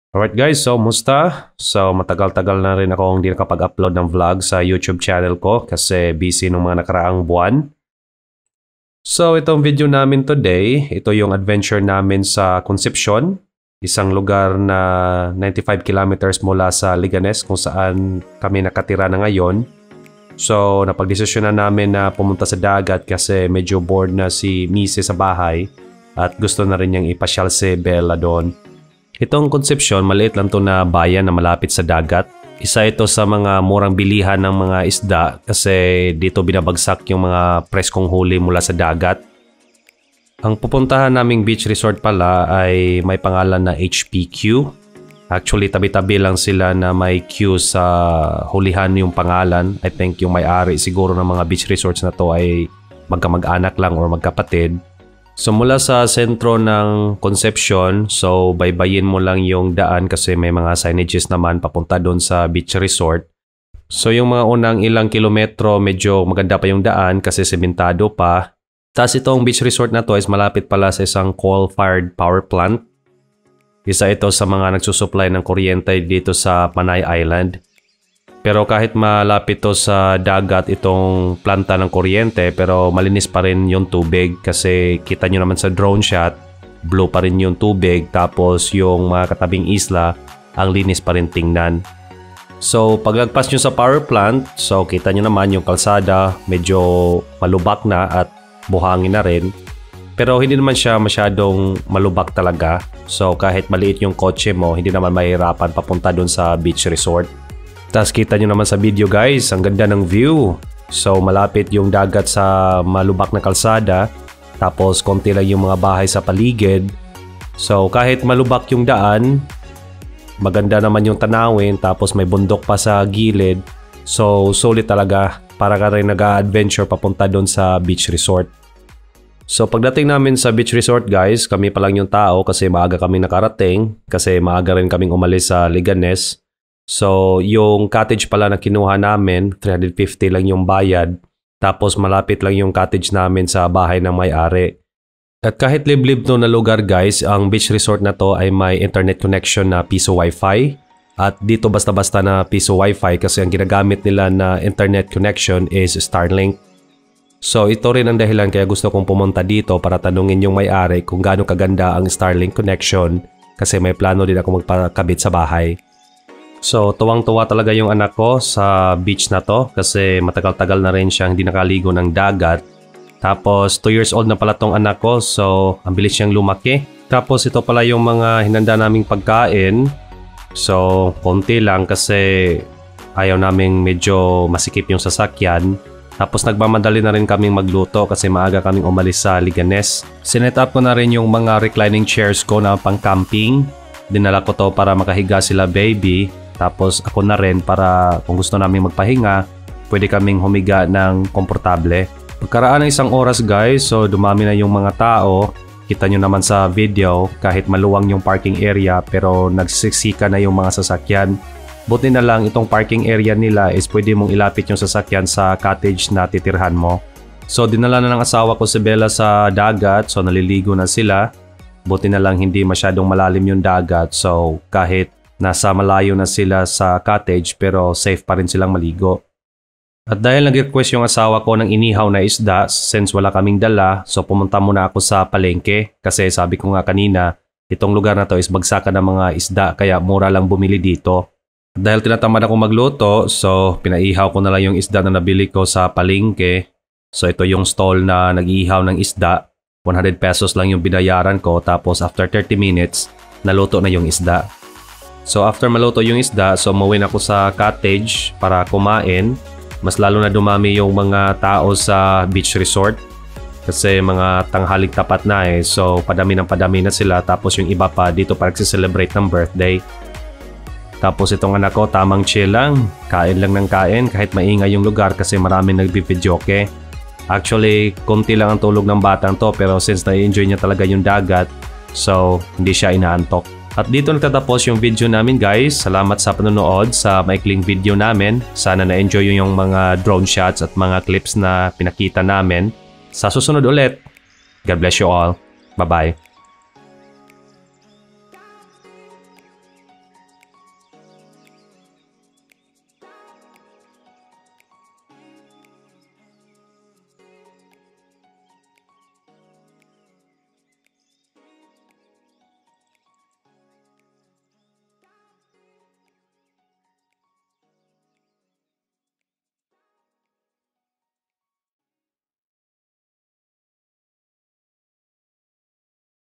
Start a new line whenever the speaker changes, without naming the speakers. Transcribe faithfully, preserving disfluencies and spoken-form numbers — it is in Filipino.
Alright guys, so musta? So matagal-tagal na rin akong hindi nakapag-upload ng vlog sa YouTube channel ko kasi busy nung mga nakaraang buwan. So itong video namin today, ito yung adventure namin sa Concepcion, isang lugar na ninety-five kilometers mula sa Leganes kung saan kami nakatira na ngayon. So napagdesisyon na namin na pumunta sa dagat kasi medyo bored na si Missy sa bahay at gusto na rin niyang ipasyal si Bella doon. Itong Concepcion, maliit lang to na bayan na malapit sa dagat. Isa ito sa mga murang bilihan ng mga isda kasi dito binabagsak yung mga preskong huli mula sa dagat. Ang pupuntahan naming beach resort pala ay may pangalan na H P Q. Actually, tabi-tabi lang sila na may Q sa hulihan yung pangalan. I think yung may-ari siguro ng mga beach resorts na to ay magkamag-anak lang or magkapatid. So mula sa sentro ng Concepcion, so baybayin mo lang yung daan kasi may mga signages naman papunta doon sa beach resort. So yung mga unang ilang kilometro medyo maganda pa yung daan kasi sementado pa. Tapos itong beach resort na to is malapit pala sa isang coal-fired power plant. Isa ito sa mga nagsusupply ng kuryente dito sa Panay Island. Pero kahit malapit to sa dagat itong planta ng kuryente pero malinis pa rin yung tubig kasi kita nyo naman sa drone shot, blue pa rin yung tubig tapos yung mga katabing isla, ang linis pa rin tingnan. So paglagpas nyo sa power plant, so kita nyo naman yung kalsada medyo malubak na at buhangin na rin. Pero hindi naman siya masyadong malubak talaga. So kahit maliit yung kotse mo, hindi naman mahirapan papunta dun sa beach resort. Tapos kita nyo naman sa video guys, ang ganda ng view. So malapit yung dagat sa malubak na kalsada. Tapos konti lang yung mga bahay sa paligid. So kahit malubak yung daan, maganda naman yung tanawin. Tapos may bundok pa sa gilid. So solid talaga para ka rin nag-adventure papunta doon sa beach resort. So pagdating namin sa beach resort guys, kami pa lang yung tao kasi maaga kaming nakarating. Kasi maaga rin kaming umalis sa Leganes. So, yung cottage pala na kinuha namin, three hundred fifty lang yung bayad. Tapos malapit lang yung cottage namin sa bahay ng may-ari. At kahit liblib to na lugar guys, ang beach resort na to ay may internet connection na piso wifi. At dito basta-basta na piso wifi kasi ang ginagamit nila na internet connection is Starlink. So, ito rin ang dahilan kaya gusto kong pumunta dito para tanungin yung may-ari kung gaano kaganda ang Starlink connection kasi may plano din ako magpakabit sa bahay. So, tuwang-tuwa talaga yung anak ko sa beach na to kasi matagal-tagal na rin siyang hindi nakaligo ng dagat. Tapos, two years old na pala tong anak ko so ang bilis siyang lumaki. Tapos, ito pala yung mga hinanda naming pagkain. So, konti lang kasi ayaw naming medyo masikip yung sasakyan. Tapos, nagmamadali na rin kaming magluto kasi maaga kaming umalis sa Leganes. Sinet up ko na rin yung mga reclining chairs ko na pang camping. Dinala ko to para makahiga sila baby. Tapos ako na rin para kung gusto namin magpahinga, pwede kaming humiga ng komportable. Pagkaraan ng isang oras guys, so dumami na yung mga tao. Kita nyo naman sa video, kahit maluwang yung parking area pero nagsisiksika na yung mga sasakyan. Buti na lang itong parking area nila is pwede mong ilapit yung sasakyan sa cottage na titirhan mo. So dinala na ng asawa ko si Bella sa dagat, so naliligo na sila. Buti na lang hindi masyadong malalim yung dagat so kahit nasa malayo na sila sa cottage pero safe pa rin silang maligo. At dahil nag-request yung asawa ko ng inihaw na isda since wala kaming dala so pumunta muna ako sa palengke kasi sabi ko nga kanina itong lugar na to is bagsakan ng mga isda kaya mura lang bumili dito. At dahil tinatamad ako magluto so pinaihaw ko na lang yung isda na nabili ko sa palengke. So ito yung stall na nag-iihaw ng isda. one hundred pesos lang yung binayaran ko tapos after thirty minutes naluto na yung isda. So after maluto yung isda, so umuwi na ako sa cottage para kumain. Mas lalo na dumami yung mga tao sa beach resort kasi mga tanghaling tapat na eh. So padami ng padami na sila tapos yung iba pa dito para celebrate ng birthday. Tapos itong anak ko tamang chill lang, kain lang ng kain kahit maingay yung lugar kasi maraming nagbibidyoke. Actually, konti lang ang tulog ng batang to pero since na-enjoy niya talaga yung dagat, so hindi siya inaantok. At dito nagtatapos yung video namin guys. Salamat sa panonood sa maikling video namin. Sana na-enjoy yung mga drone shots at mga clips na pinakita namin. Sa susunod ulit, God bless you all. Bye-bye.